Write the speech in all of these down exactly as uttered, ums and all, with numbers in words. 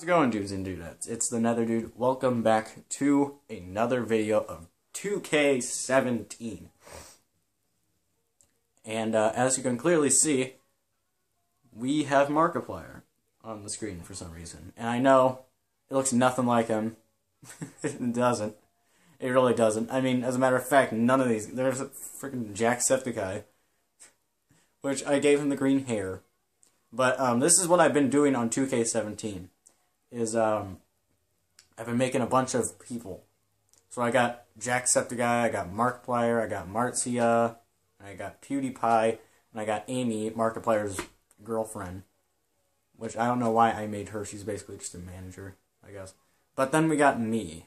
How's it going, dudes and dudettes? It's the Nether Dude. Welcome back to another video of two K seventeen. And uh, as you can clearly see, we have Markiplier on the screen for some reason. And I know it looks nothing like him. It doesn't. It really doesn't. I mean, as a matter of fact, none of these... There's a freaking Jacksepticeye, which I gave him the green hair. But um, this is what I've been doing on two K seventeen. Is um, I've been making a bunch of people. So I got Jacksepticeye, I got Markiplier, I got Marcia, I got PewDiePie, and I got Amy, Markiplier's girlfriend. Which I don't know why I made her. She's basically just a manager, I guess. But then we got me.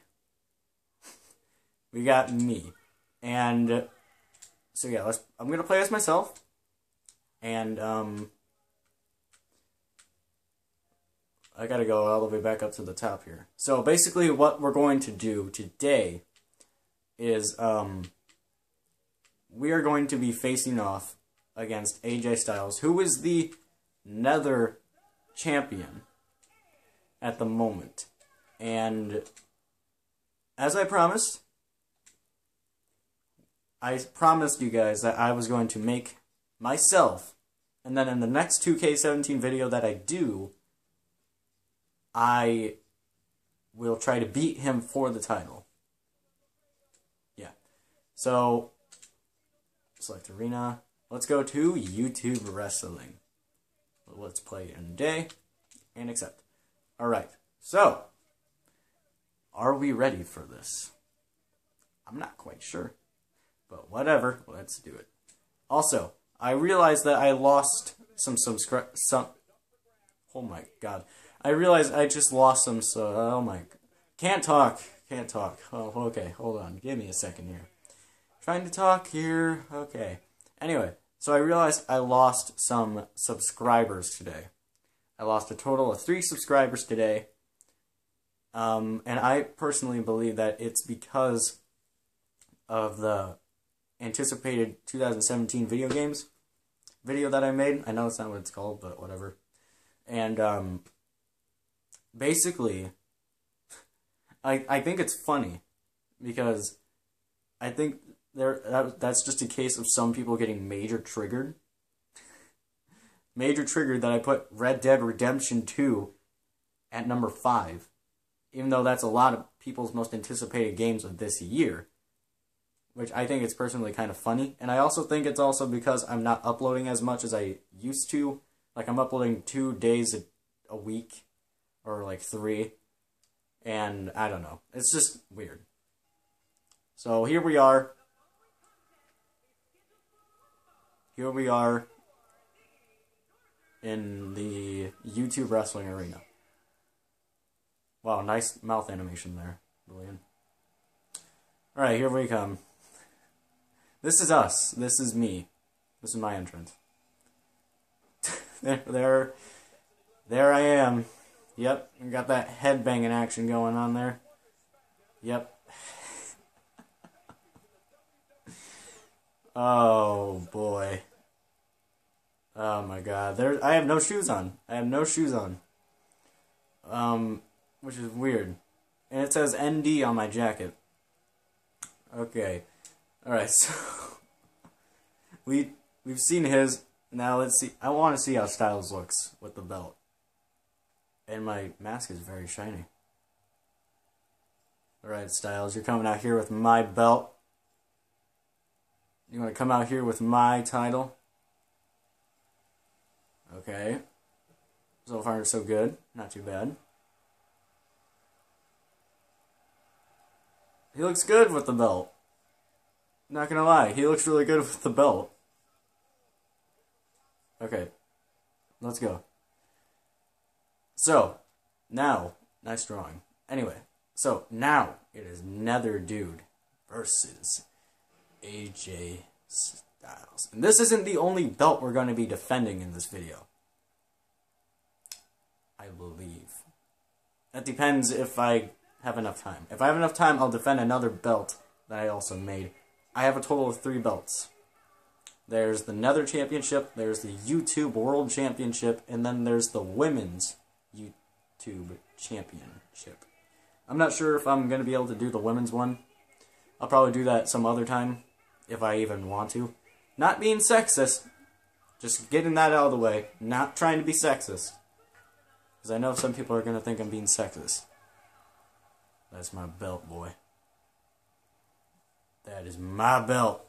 we got me. And so yeah, let's. I'm gonna play as myself. And um. I gotta go all the way back up to the top here. So basically what we're going to do today is um, we are going to be facing off against A J Styles, who is the Nether champion at the moment. And as I promised, I promised you guys that I was going to make myself, and then in the next two K seventeen video that I do, I will try to beat him for the title. Yeah. So, select arena. Let's go to YouTube Wrestling. Let's play in a day and accept. Alright. So, are we ready for this? I'm not quite sure. But whatever. Let's do it. Also, I realized that I lost some subscribe... Some... Oh my god. I realized I just lost some, so, oh my, can't talk, can't talk. Oh, okay, hold on, give me a second here. Trying to talk here, okay. Anyway, so I realized I lost some subscribers today. I lost a total of three subscribers today. Um, and I personally believe that it's because of the anticipated two thousand seventeen video games video that I made. I know it's not what it's called, but whatever. And, um... basically, I I think it's funny because I think there that, that's just a case of some people getting major triggered. Major triggered that I put Red Dead Redemption two at number five, even though that's a lot of people's most anticipated games of this year, which I think it's personally kind of funny. And I also think it's also because I'm not uploading as much as I used to. Like, I'm uploading two days a, a week. Or like three. And I don't know. It's just weird. So here we are. Here we are in the YouTube Wrestling Arena. Wow, nice mouth animation there, Lillian. Alright, here we come. This is us. This is me. This is my entrance. there, there, there I am. Yep, we got that headbanging action going on there. Yep. Oh boy. Oh my god. There I have no shoes on. I have no shoes on. Um which is weird. And it says N D on my jacket. Okay. Alright, so we we've seen his. Now let's see. I want to see how Styles looks with the belt. And my mask is very shiny. Alright, Styles, you're coming out here with my belt. You want to come out here with my title? Okay. So far, so good. Not too bad. He looks good with the belt. Not gonna lie, he looks really good with the belt. Okay. Let's go. So, now, nice drawing. Anyway, so now it is Nether Dude versus A J Styles. And this isn't the only belt we're going to be defending in this video. I believe. That depends if I have enough time. If I have enough time, I'll defend another belt that I also made. I have a total of three belts. There's the Nether Championship, there's the YouTube World Championship, and then there's the Women's Tube Championship. I'm not sure if I'm going to be able to do the women's one. I'll probably do that some other time, if I even want to. Not being sexist, just getting that out of the way. Not trying to be sexist. Because I know some people are going to think I'm being sexist. That's my belt, boy. That is my belt.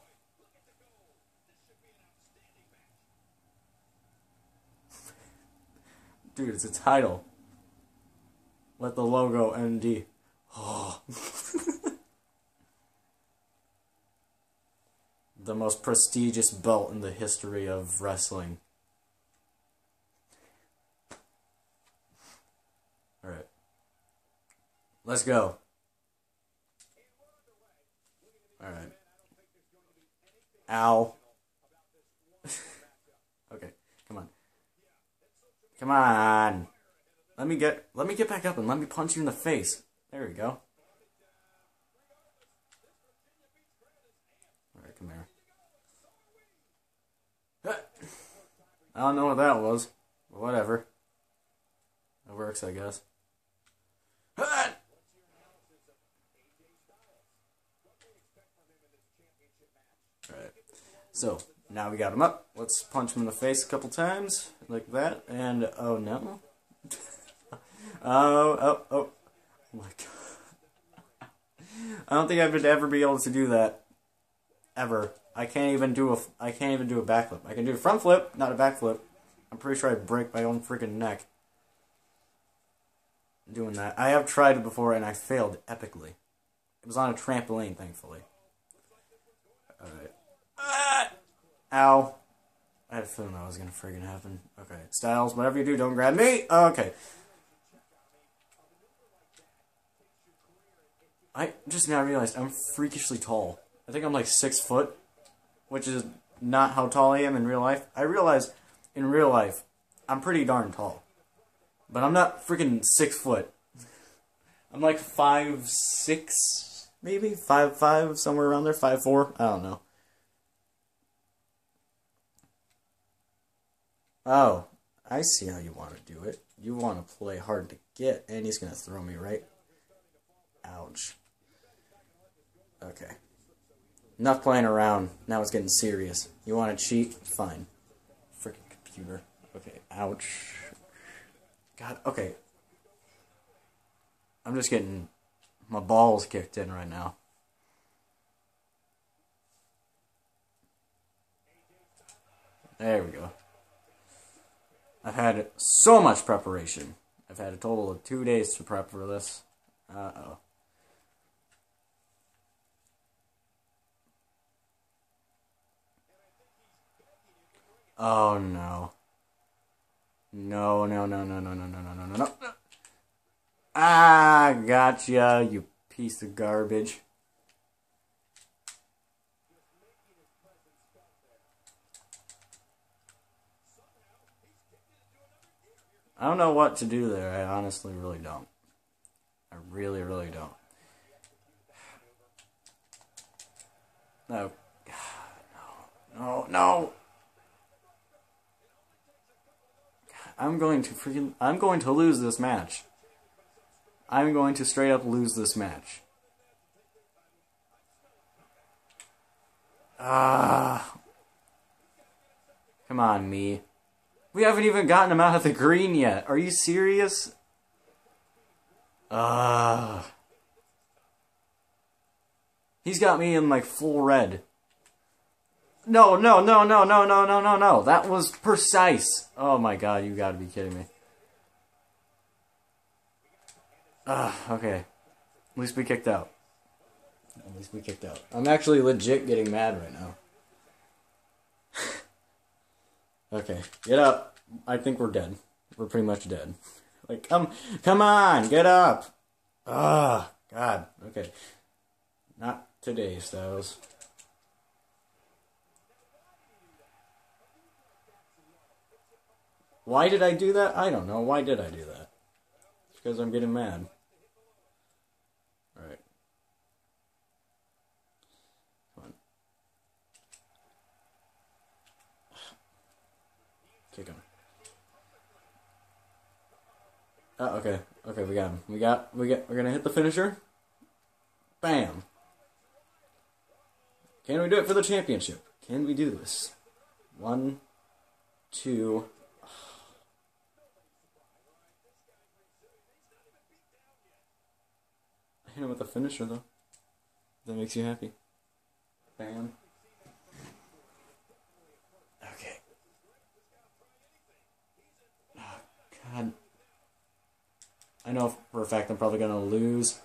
Dude, it's a title. Let the logo N D. Oh. The most prestigious belt in the history of wrestling. Alright. Let's go. Alright. Ow. Okay, come on. Come on. Let me get let me get back up and let me punch you in the face. There we go. Alright, come here. I don't know what that was. But whatever. It works, I guess. Alright. So, now we got him up. Let's punch him in the face a couple times. Like that. And, oh no. Oh, oh, oh. Oh my god. I don't think I would ever be able to do that. Ever. I can't even do a, I can't even do a backflip. I can do a front flip, not a backflip. I'm pretty sure I'd break my own freaking neck doing that. I have tried it before and I failed epically. It was on a trampoline, thankfully. Alright. Ah! Ow. I had a feeling that was gonna friggin' happen. Okay. Styles, whatever you do, don't grab me! Okay. I just now realized I'm freakishly tall. I think I'm like six foot, which is not how tall I am in real life. I realize in real life, I'm pretty darn tall. But I'm not freaking six foot. I'm like five, six, maybe? Five, five, somewhere around there. Five, four. I don't know. Oh, I see how you want to do it. You want to play hard to get, and he's going to throw me right. Ouch. Okay. Enough playing around. Now it's getting serious. You want to cheat? Fine. Freaking computer. Okay, ouch. God, okay. I'm just getting my balls kicked in right now. There we go. I've had so much preparation. I've had a total of two days to prep for this. Uh-oh. Oh, no. No, no, no, no, no, no, no, no, no, no, no. Ah, gotcha, you piece of garbage. I don't know what to do there. I honestly really don't. I really, really don't. No. No, no, no. I'm going to freaking... I'm going to lose this match. I'm going to straight up lose this match. Ah. Come on, me. We haven't even gotten him out of the green yet. Are you serious? Ah. He's got me in, like, full red. No, no, no, no, no, no, no, no, no. That was precise. Oh my god, you gotta be kidding me. Ah, okay. At least we kicked out. At least we kicked out. I'm actually legit getting mad right now. Okay, get up. I think we're dead. We're pretty much dead. Like, come, come on, get up. Ah, god. Okay. Not today, Styles. Why did I do that? I don't know. Why did I do that? It's because I'm getting mad. Alright. Come on. Kick him. Oh, okay. Okay, we got him. We got, we got, we're gonna hit the finisher. Bam. Can we do it for the championship? Can we do this? One, two. I hit him with the finisher, though. That makes you happy. Bam. Okay. Oh, God. I know for a fact I'm probably gonna lose.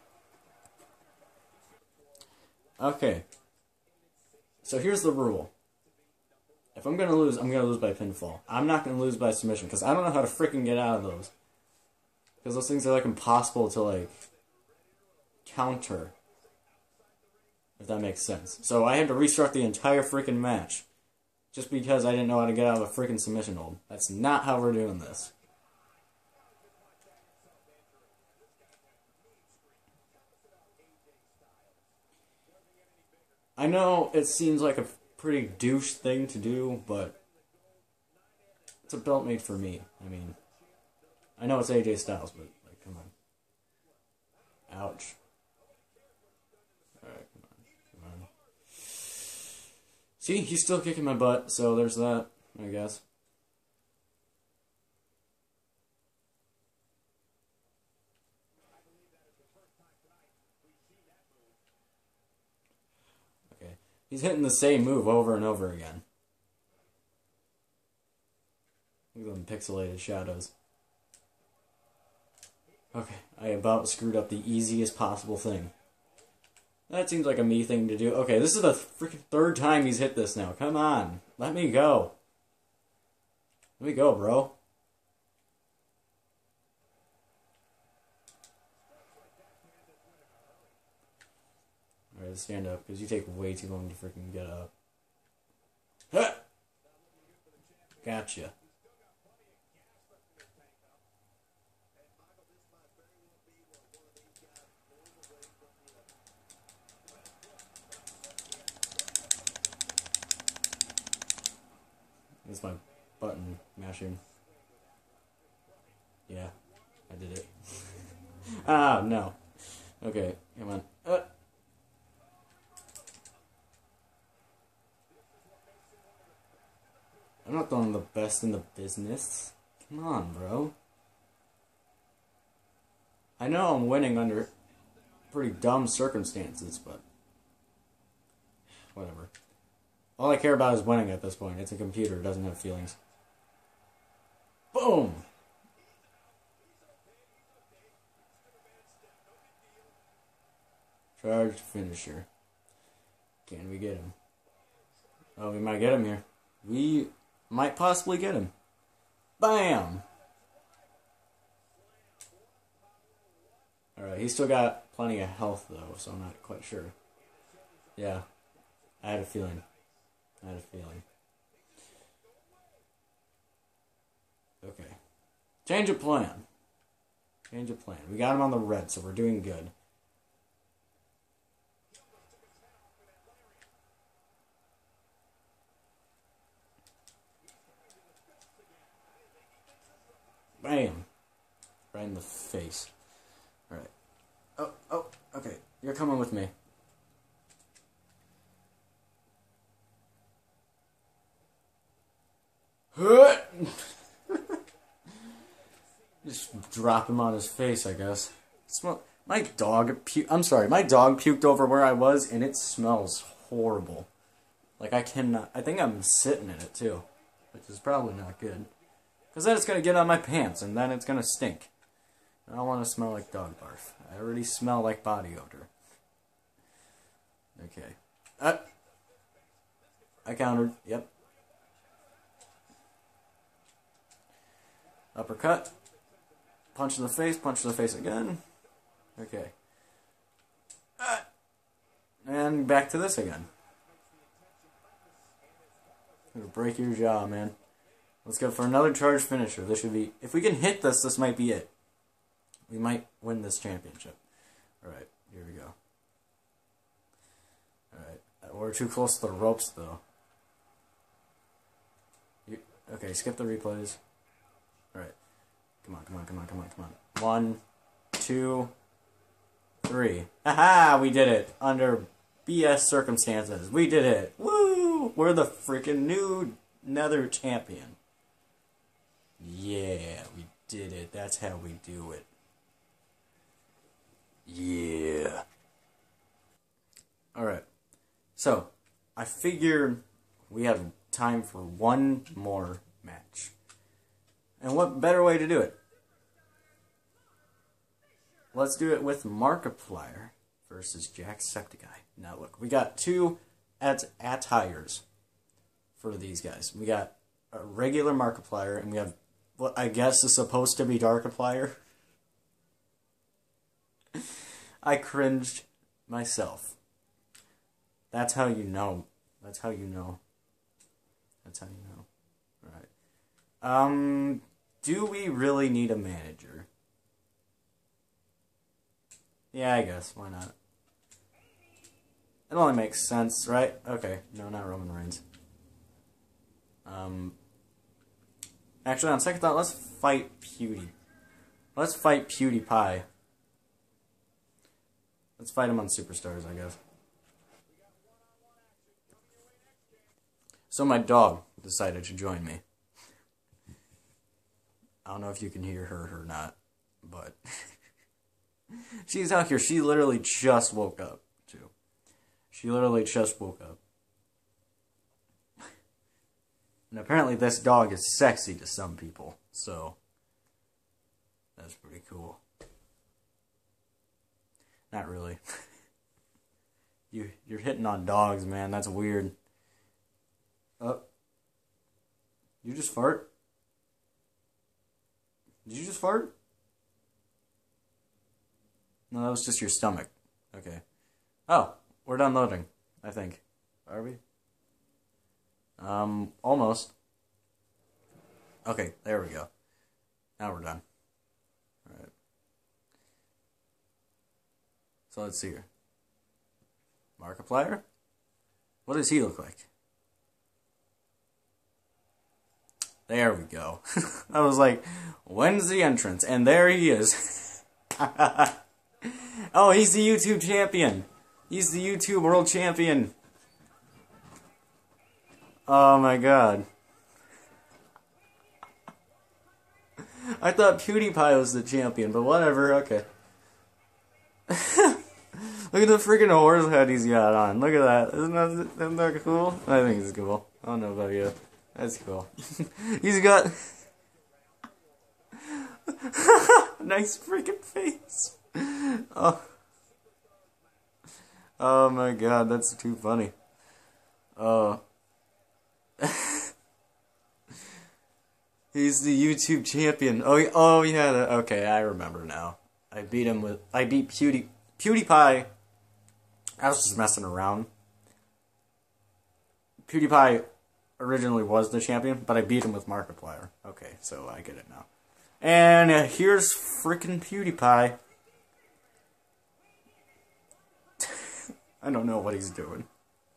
Okay. So here's the rule. If I'm gonna lose, I'm gonna lose by pinfall. I'm not gonna lose by submission, because I don't know how to freaking get out of those. Because those things are like impossible to like counter. If that makes sense. So I had to restart the entire freaking match. Just because I didn't know how to get out of a freaking submission hold. That's not how we're doing this. I know it seems like a pretty douche thing to do, but it's a belt made for me. I mean, I know it's A J Styles, but like, come on. Ouch. Alright, come on. Come on. See, he's still kicking my butt, so there's that, I guess. He's hitting the same move over and over again. Look at them pixelated shadows. Okay, I about screwed up the easiest possible thing. That seems like a me thing to do. Okay, this is the freaking third time he's hit this now. Come on. Let me go. Let me go, bro. Alright, stand up, because you take way too long to freaking get up. Huh! Gotcha. That's my button mashing. Yeah, I did it. Ah, no. Okay, come on. Uh. I'm not throwing the best in the business. Come on, bro. I know I'm winning under pretty dumb circumstances, but whatever. All I care about is winning at this point. It's a computer. It doesn't have feelings. Boom! Charged finisher. Can we get him? Oh, we might get him here. We might possibly get him. Bam! Alright, he's still got plenty of health, though, so I'm not quite sure. Yeah, I had a feeling. I had a feeling. Okay. Change of plan. Change of plan. We got him on the red, so we're doing good. Bam! Right in the face. Alright. Oh, oh, okay. You're coming with me. Just drop him on his face, I guess. Smell. My dog pu- I'm sorry, my dog puked over where I was, and it smells horrible. Like, I cannot... I think I'm sitting in it, too. Which is probably not good. Because then it's going to get on my pants, and then it's going to stink. I don't want to smell like dog barf. I already smell like body odor. Okay. Uh, I countered. Yep. Uppercut. Punch in the face. Punch in the face again. Okay. Uh, and back to this again. Gonna break your jaw, man. Let's go for another charge finisher. This should be... If we can hit this, this might be it. We might win this championship. Alright, here we go. Alright. We're too close to the ropes, though. You, okay, skip the replays. Alright. Come on, come on, come on, come on, come on. One, two, three. Haha, we did it. Under B S circumstances. We did it. Woo! We're the freaking new Nether champion. Yeah, we did it. That's how we do it. Yeah. Alright. So, I figured we have time for one more match. And what better way to do it? Let's do it with Markiplier versus Jacksepticeye. Now look, we got two at attires for these guys. We got a regular Markiplier, and we have what I guess is supposed to be Darkiplier. I cringed myself. That's how you know. That's how you know. That's how you know. Alright. Um, do we really need a manager? Yeah, I guess. Why not? It only makes sense, right? Okay. No, not Roman Reigns. Um, actually, on second thought, let's fight Pewdie. Let's fight PewDiePie. Let's fight him on Superstars, I guess. So my dog decided to join me. I don't know if you can hear her or not, but she's out here. She literally just woke up, too. She literally just woke up. And apparently this dog is sexy to some people, so that's pretty cool. Not really. you, you're hitting on dogs, man. That's weird. Oh. You just fart? Did you just fart? No, that was just your stomach. Okay. Oh, we're done loading, I think. Are we? Um, almost. Okay, there we go. Now we're done. Alright. So let's see here. Markiplier? What does he look like? There we go. I was like, when's the entrance? And there he is. Oh, he's the YouTube champion. He's the YouTube world champion. Oh my god. I thought PewDiePie was the champion, but whatever, okay. Look at the freaking horse head he's got on. Look at that. Isn't that, isn't that cool? I think it's cool. I don't know about you. That's cool. He's got nice freaking face. Oh. Oh my god, that's too funny. Oh. He's the YouTube champion. Oh, oh yeah. Okay, I remember now. I beat him with. I beat Pewdie, PewDiePie. I was just messing around. PewDiePie originally was the champion, but I beat him with Markiplier. Okay, so I get it now. And uh, here's freaking PewDiePie. I don't know what he's doing.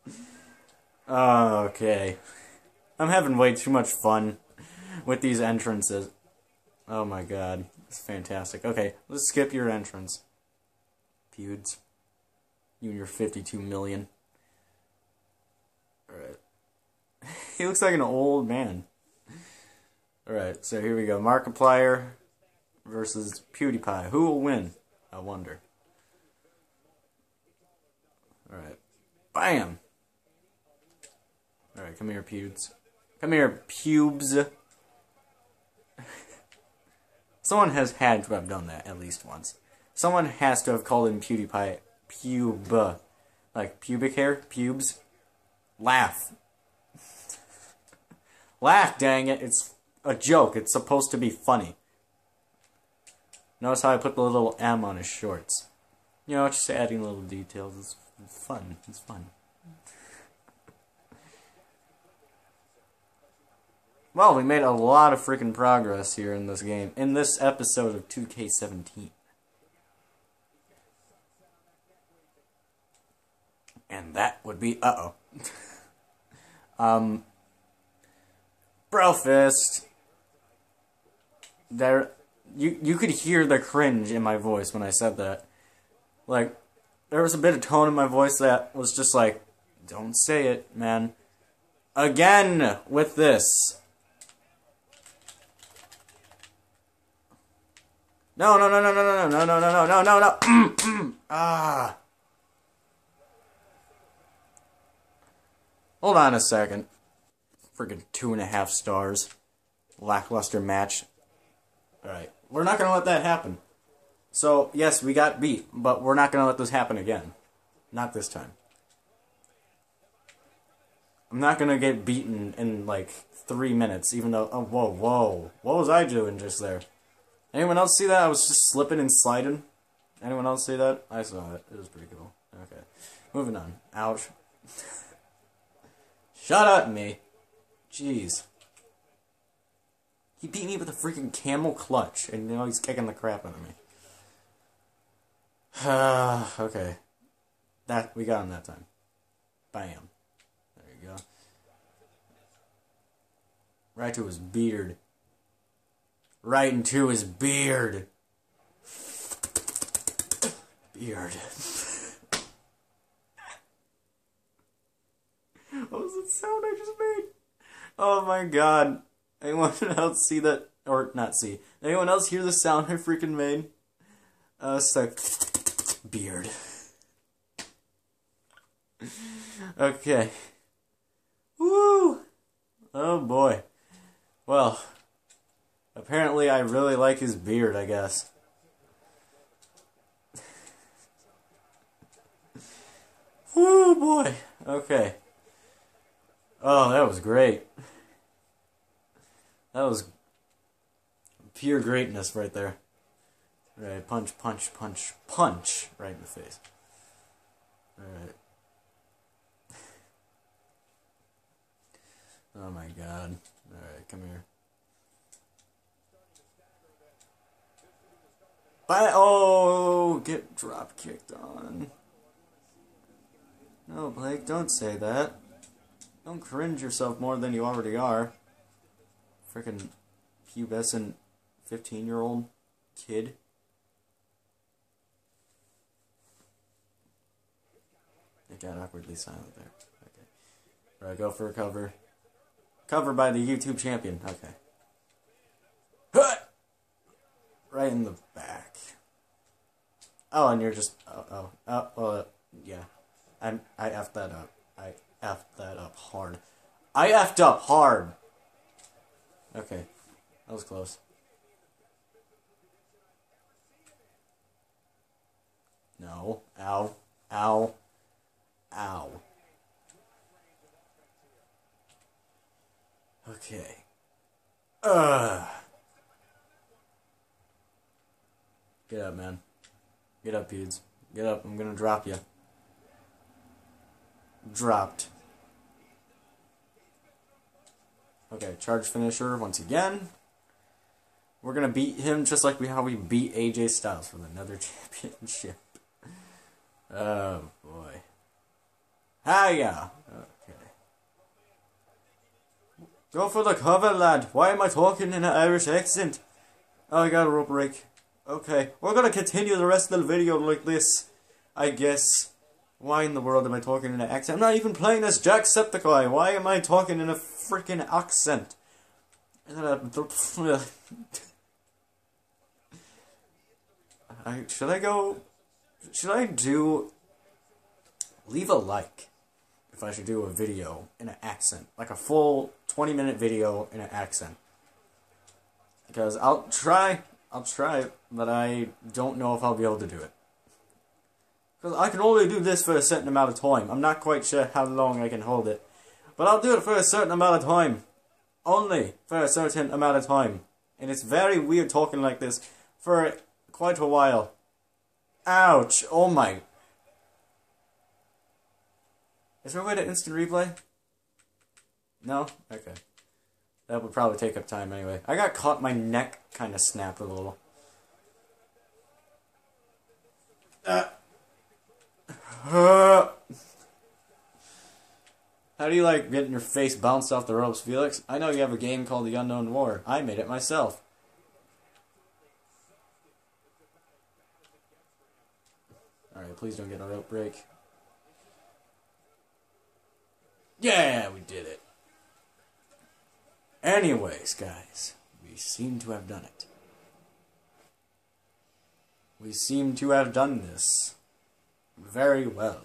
Okay. I'm having way too much fun with these entrances. Oh my god. It's fantastic. Okay, let's skip your entrance. Feuds. You and your fifty-two million. Alright. He looks like an old man. Alright, so here we go. Markiplier versus PewDiePie. Who will win? I wonder. Alright. Bam! Alright, come here, Pewds. Come here, Pubes. Someone has had to have done that at least once. Someone has to have called him PewDiePie pube. Like pubic hair? Pubes? Laugh. Laugh, dang it. It's a joke. It's supposed to be funny. Notice how I put the little M on his shorts. You know, just adding little details. It's fun. It's fun. Well, we made a lot of freaking progress here in this game. In this episode of two K seventeen. And that would be... Uh-oh. um... Brofist. There... You, you could hear the cringe in my voice when I said that. Like, there was a bit of tone in my voice that was just like, don't say it, man. Again with this. No, no, no, no, no, no, no, no, no, no, no, no, no. Ah. Hold on a second. Freaking two and a half stars. Lackluster match. Alright. We're not going to let that happen. So, yes, we got beat, but we're not going to let this happen again. Not this time. I'm not going to get beaten in, like, three minutes, even though... Oh, whoa, whoa. What was I doing just there? Anyone else see that? I was just slipping and sliding. Anyone else see that? I saw it. It was pretty cool. Okay. Moving on. Ouch. Shut up, me. Jeez. He beat me with a freaking camel clutch, and you know he's kicking the crap out of me. Okay. That, we got him that time. Bam. There you go. Right to his beard. Right into his beard. Beard. What was that sound I just made? Oh my god. Anyone else see that? Or, not see. Anyone else hear the sound I freaking made? Uh, it's like... Beard. Okay. Woo! Oh boy. Well... Apparently I really like his beard, I guess. Woo boy. Okay. Oh, that was great. That was pure greatness right there. Right, punch, punch, punch, punch right in the face. Alright. Oh my god. Alright, come here. Bye. Oh, get drop kicked on. No, Blake, don't say that. Don't cringe yourself more than you already are. Frickin' pubescent fifteen-year-old kid. It got awkwardly silent there. Okay. Right, go for a cover. Cover by the YouTube champion. Okay. Right in the back. Oh, and you're just... Oh, oh, oh well, uh, yeah. I'm, I effed that up. I effed that up hard. I effed up hard! Okay. That was close. No. Ow. Ow. Ow. Okay. Ugh. Get up, man. Get up, dudes. Get up. I'm gonna drop you. Dropped. Okay, charge finisher once again. We're gonna beat him just like we how we beat A J Styles for another championship. Oh boy. Hiya. Okay. Go for the cover, lad. Why am I talking in an Irish accent? Oh, I got a rope break. Okay, we're gonna continue the rest of the video like this, I guess. Why in the world am I talking in an accent? I'm not even playing as Jacksepticeye. Why am I talking in a freaking accent? I, should I go... Should I do... Leave a like if I should do a video in an accent. Like a full twenty minute video in an accent. Because I'll try... I'll try it, but I don't know if I'll be able to do it. Because I can only do this for a certain amount of time. I'm not quite sure how long I can hold it. But I'll do it for a certain amount of time. Only for a certain amount of time. And it's very weird talking like this for quite a while. Ouch. Oh my. Is there a way to instant replay? No? Okay. That would probably take up time anyway. I got caught, my neck kind of snapped a little. Uh. Uh. How do you like getting your face bounced off the ropes, Felix? I know you have a game called The Unknown War. I made it myself. Alright, please don't get an outbreak. Yeah, we did it. Anyways, guys, we seem to have done it. We seem to have done this very well.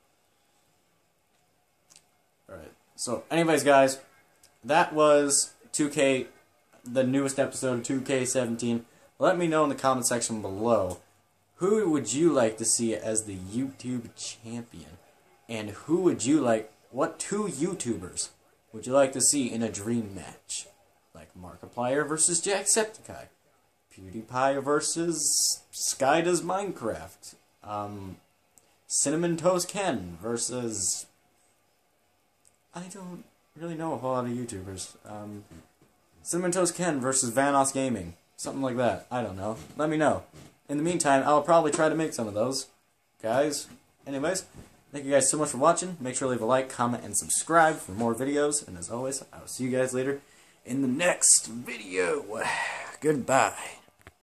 Alright, so anyways, guys, that was two K, the newest episode of two K seventeen. Let me know in the comment section below, who would you like to see as the YouTube champion? And who would you like, what two YouTubers would you like to see in a dream match? Like Markiplier versus Jacksepticeye, PewDiePie versus Sky Does Minecraft, um, Cinnamon Toast Ken versus, I don't really know a whole lot of YouTubers, um, Cinnamon Toast Ken versus Vanoss Gaming, something like that, I don't know, let me know. In the meantime, I'll probably try to make some of those, guys. Anyways, thank you guys so much for watching. Make sure to leave a like, comment, and subscribe for more videos. And as always, I will see you guys later in the next video. Goodbye.